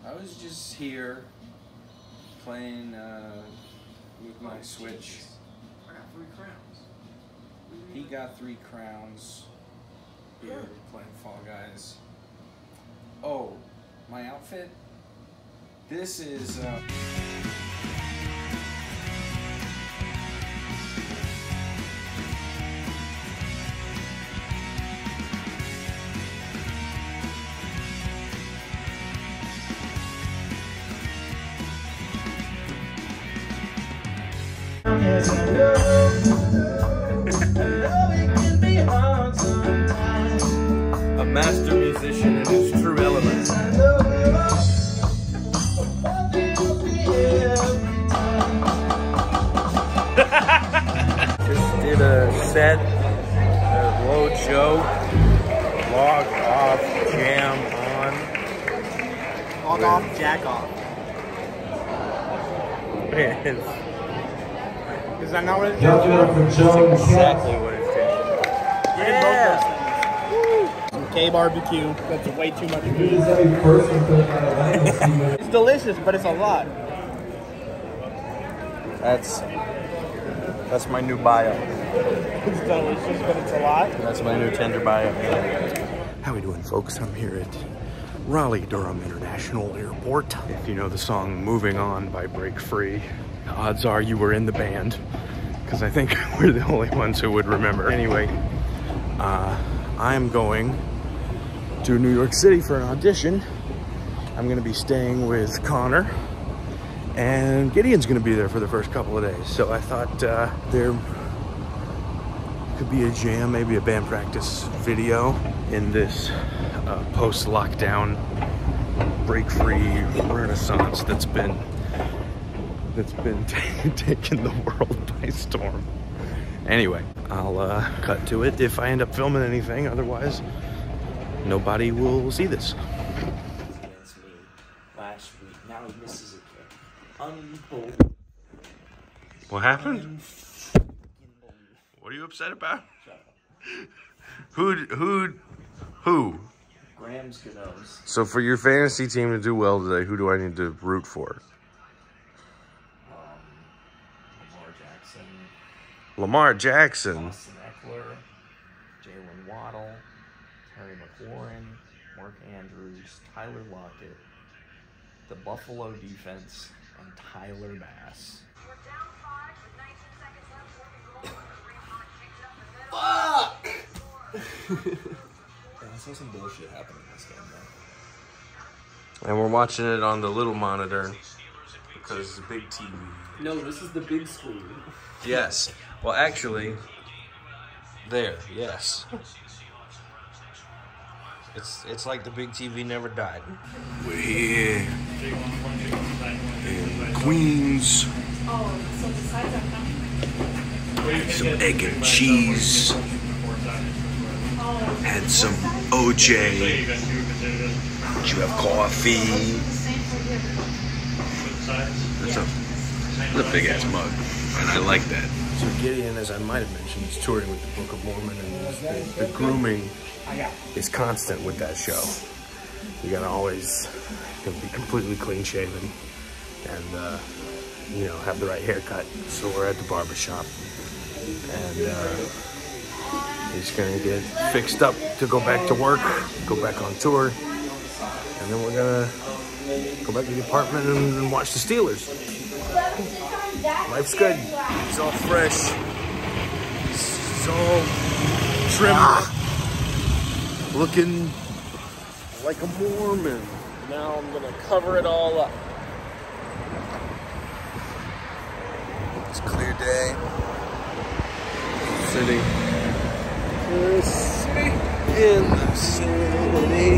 I was just here playing with my Switch. I got 3 crowns. He got 3 crowns. Here, playing Fall Guys. Oh, my outfit? This is a master musician in his true element. Just did a set, low Joe, log off, jam on. Log off, jack off. It is. Is that not what it's Give it up for Joe. That's exactly what it's doing. Yeah! Some K-barbecue. That's way too much food. It's delicious, but it's a lot. That's my new bio. It's delicious, but it's a lot. That's my new Tinder bio. How we doing, folks? I'm here at Raleigh-Durham International Airport. If you know the song Moving On by Break Free, odds are you were in the band, because I think we're the only ones who would remember. Anyway, I'm going to New York City for an audition. I'm gonna be staying with Connor, and Gideon's gonna be there for the first couple of days. So I thought there could be a jam, maybe a band practice video in this post-lockdown break-free renaissance that's been taking the world by storm. Anyway, I'll cut to it if I end up filming anything. Otherwise, nobody will see this. Against me last week. Now he misses a kick. Unbelievable. What happened? What are you upset about? Who? Graham's Chickos. So for your fantasy team to do well today, who do I need to root for? Lamar Jackson. Lamar Jackson. Austin Eckler. Jalen Waddle. Terry McLaurin. Mark Andrews. Tyler Lockett. The Buffalo defense. And Tyler Bass. Fuck! I saw some bullshit happening in this game, though. And we're watching it on the little monitor because it's a big TV. No, this is the big screen. Yes. Well, actually, there. Yes. It's like the big TV never died. We're here in Queens. Some egg and cheese. Had some OJ. Did you have coffee? That's a big ass mug, and I like that. So Gideon, as I might have mentioned, is touring with the Book of Mormon, and the grooming is constant with that show. You gotta always be completely clean shaven and you know, have the right haircut. So we're at the barber shop, and he's gonna get fixed up to go back to work, go back on tour, and then we're gonna go back to the apartment and watch the Steelers. Life's good. It's all fresh. It's all trimmed. Looking like a Mormon. Now I'm gonna cover it all up. It's a clear day. City. In the city.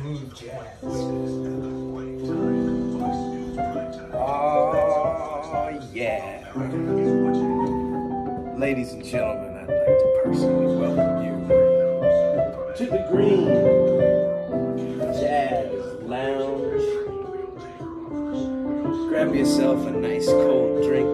smooth jazz. Oh, yeah. Ladies and gentlemen, I'd like to personally welcome you to the Green Jazz Lounge. Grab yourself a nice cold drink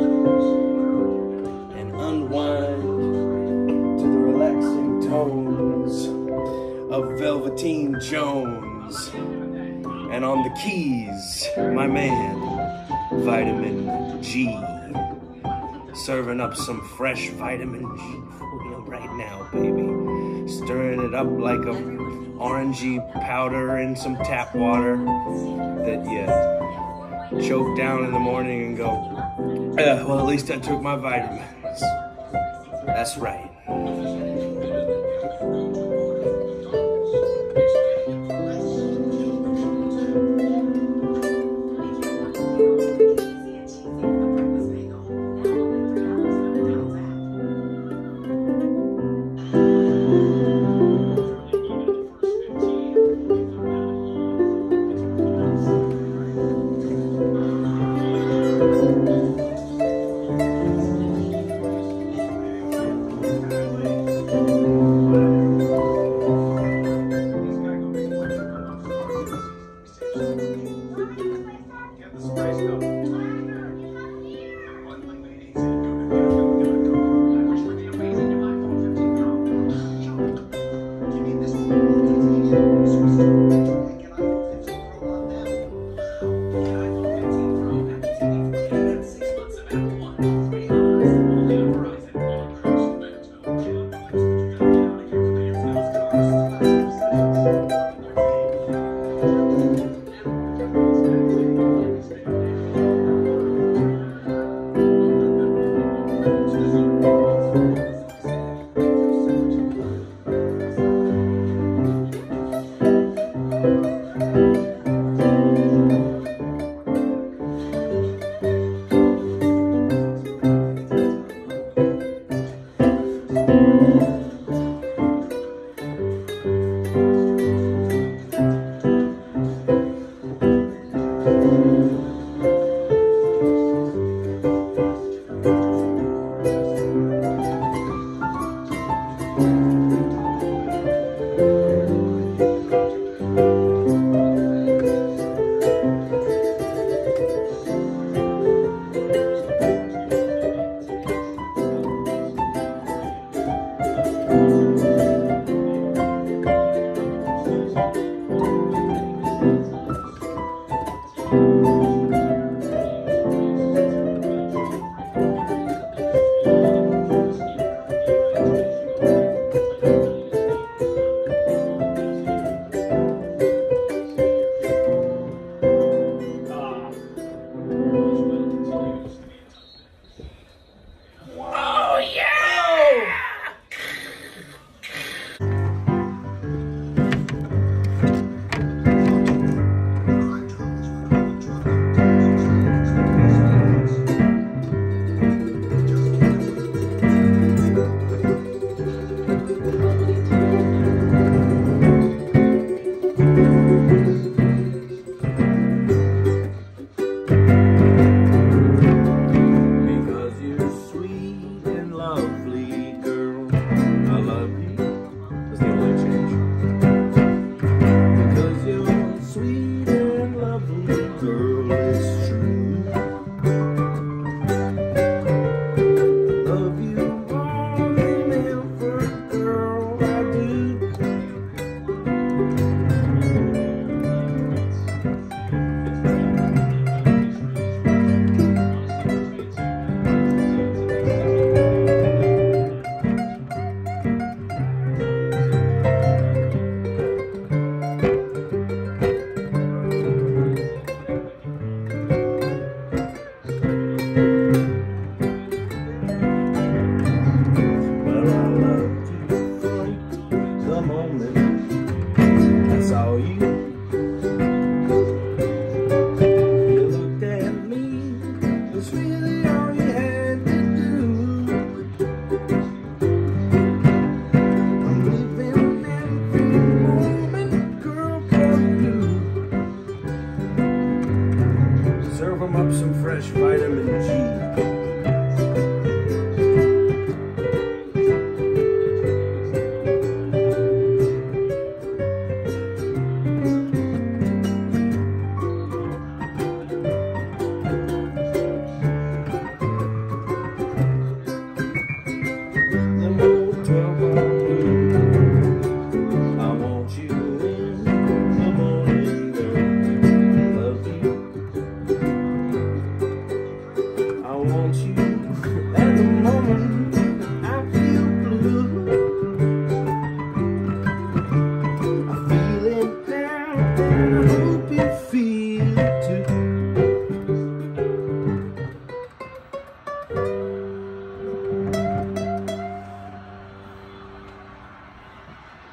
and unwind to the relaxing tones of Velveteen Jones. And on the keys, my man, Vitamin G. Serving up some fresh vitamin G for you right now, baby. Stirring it up like a orangey powder in some tap water that you choke down in the morning and go, well, at least I took my vitamins. That's right.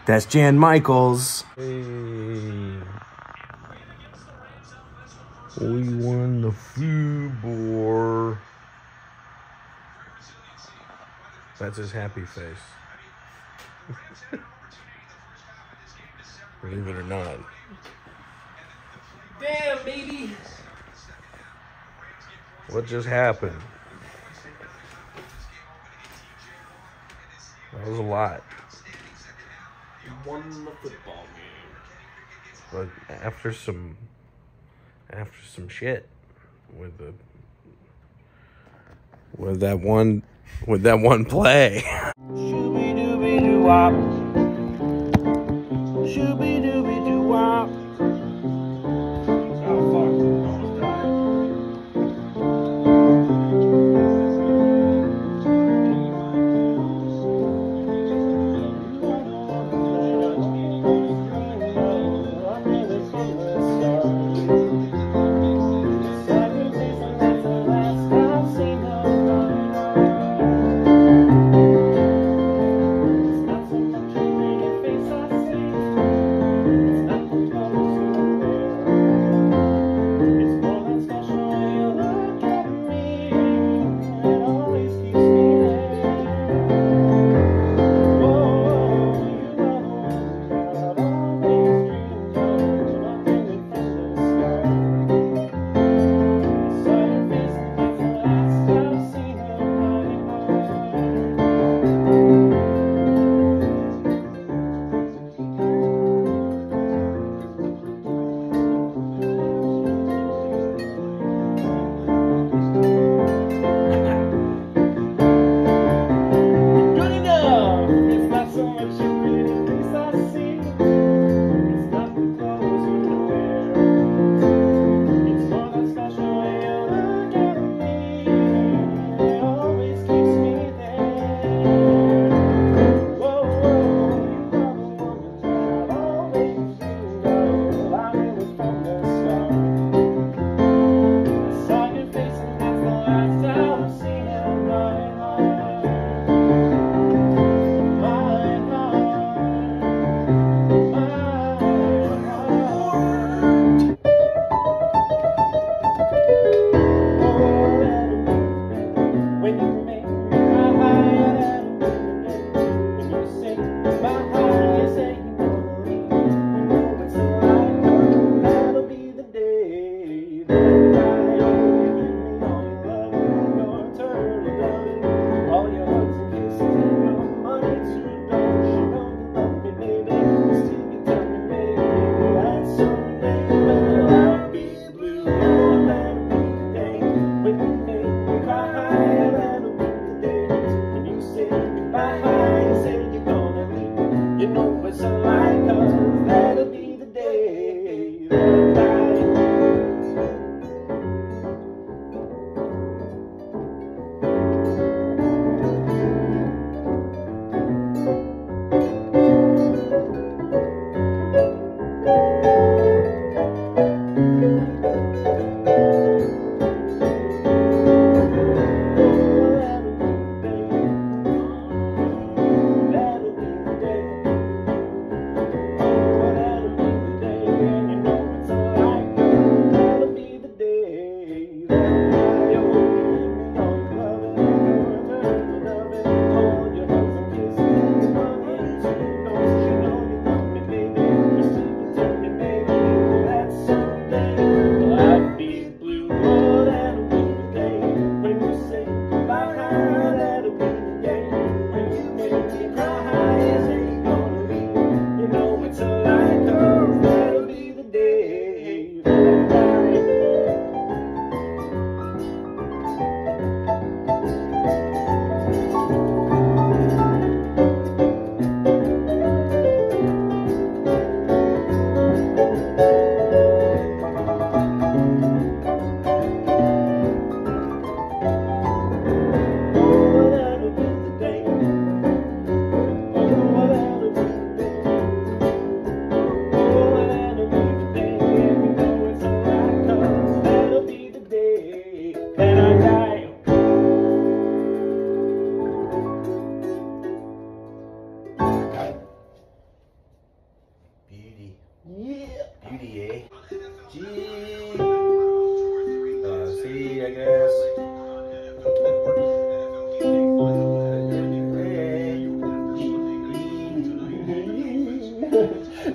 That's Jan Michaels. Hey. We won the FUBOR. That's his happy face. Believe it or not. Damn, baby. What just happened? That was a lot. You won the football game. But after some shit with that one play. Shooby-dooby-doo-wop. Shooby-dooby-doo-wop. Oh, fuck. Almost died.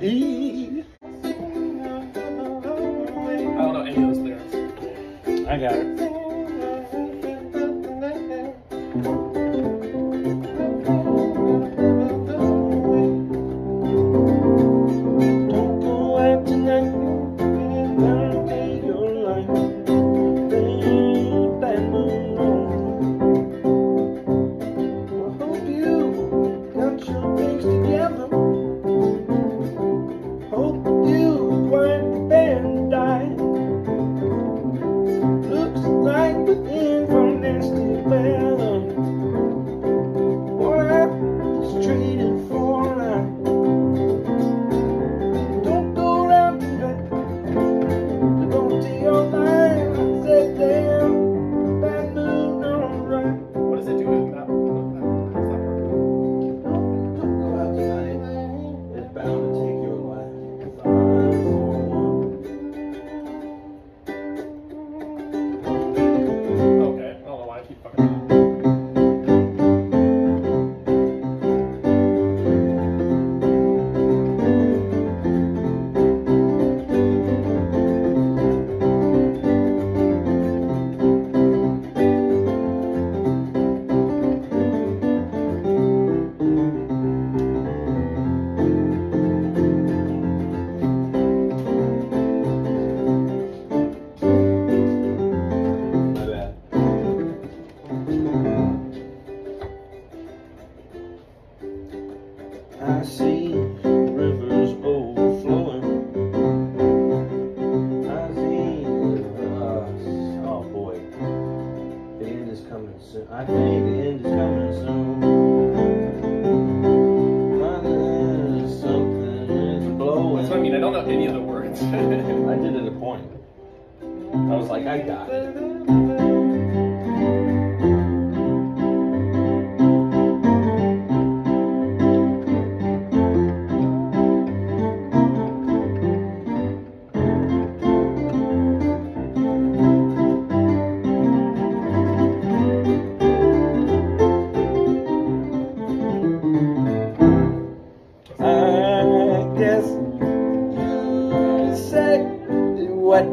E. I don't know any of those lyrics. I got it. Don't go out tonight. Gonna take your life. Ain't that moon on? I hope you got your things together. Hope you weren't been dying. Looks like the end from nasty weather. What I was trading for now. Don't go round tonight. They're gonna take your life. I said, damn, that moon alright. What does it do with that? Don't go out tonight. It's bound to take your life. Okay, I don't know why I keep fucking. My bad. I see rivers overflowing. I see oh boy, the end is coming soon. I think the end is coming soon. There's something is blowing. That's what I mean. I don't know any of the words. I did it at a point. I was like, I got it. I guess you said what?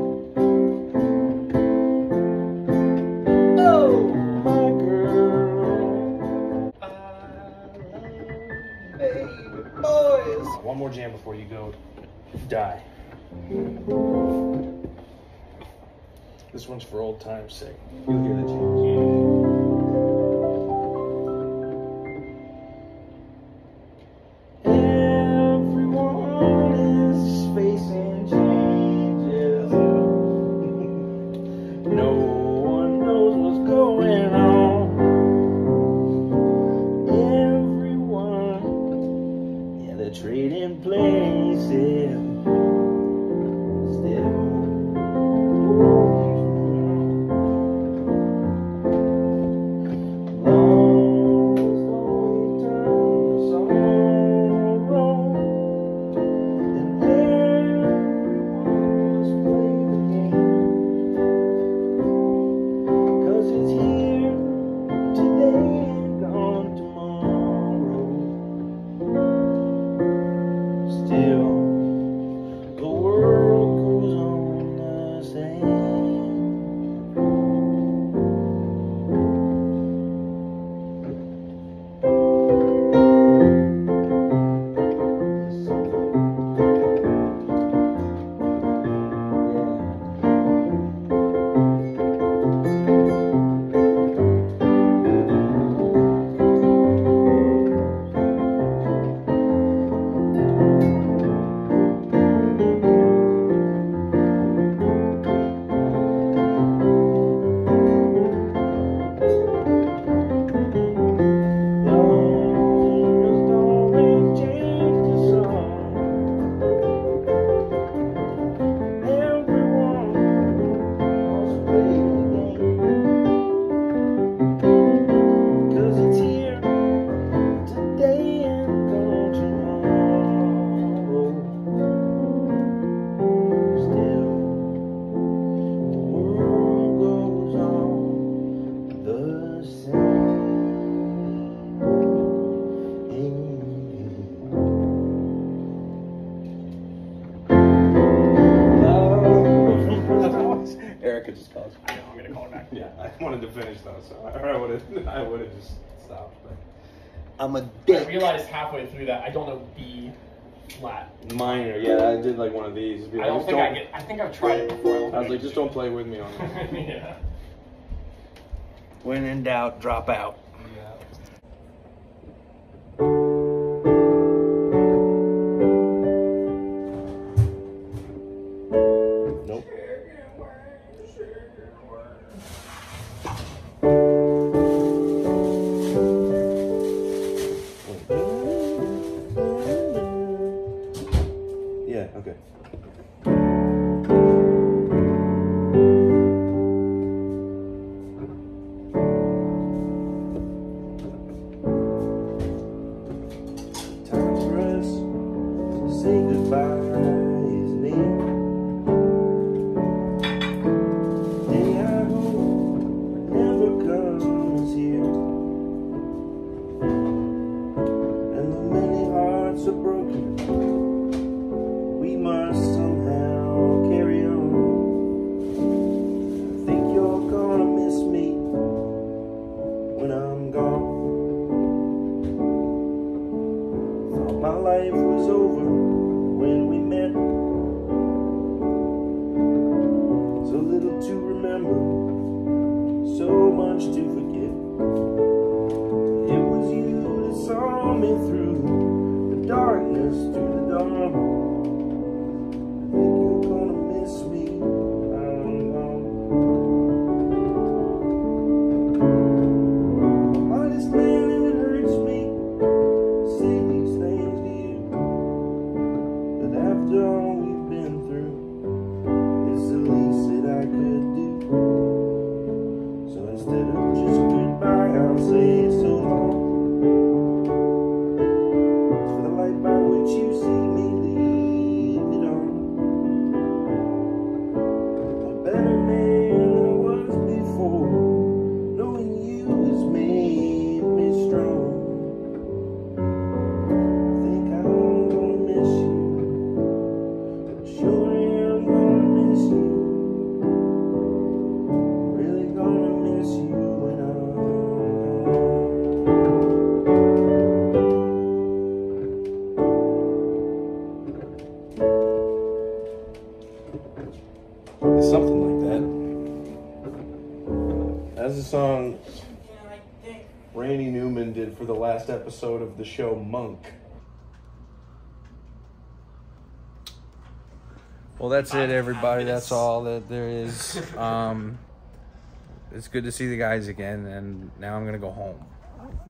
Oh, my girl. I love baby boys. One more jam before you go die. This one's for old time's sake. You'll hear the jams. Everyone is facing changes. No one knows what's going on. Everyone, yeah, they're trading places. Still. Still to finish though, so I would have just stopped. But. I'm a I dick. realized halfway through that I don't know B flat. Minor, yeah, I did like one of these. I don't think I get. I think I've tried it before. I was like, just don't play with me on it. Yeah. When in doubt, drop out. Nope. Yeah, okay. Time for us to say goodbye is near. Day I hope never comes here. And the many hearts are broken. We must somehow carry on. I think you're gonna miss me when I'm gone. Thought my life was over when we met. So little to remember, so much to forget. It was you that saw me through the darkness, through the dawn. I think you're gonna miss me when I'm gone. I'm honest man and it hurts me to say these things to you. But after all we've been through, it's the least that I could do. So instead of just goodbye, I'll say so long. For the light by which you see me leave it on. A better man than I was before. Knowing you has made me strong. I think I'm gonna miss you. I sure am gonna miss you. Really gonna miss you when I'm gone. It's something like that. That's a song Randy Newman did for the last episode of the show Monk. Well, that's it, everybody. That's all that there is. It's good to see the guys again, and now I'm gonna go home.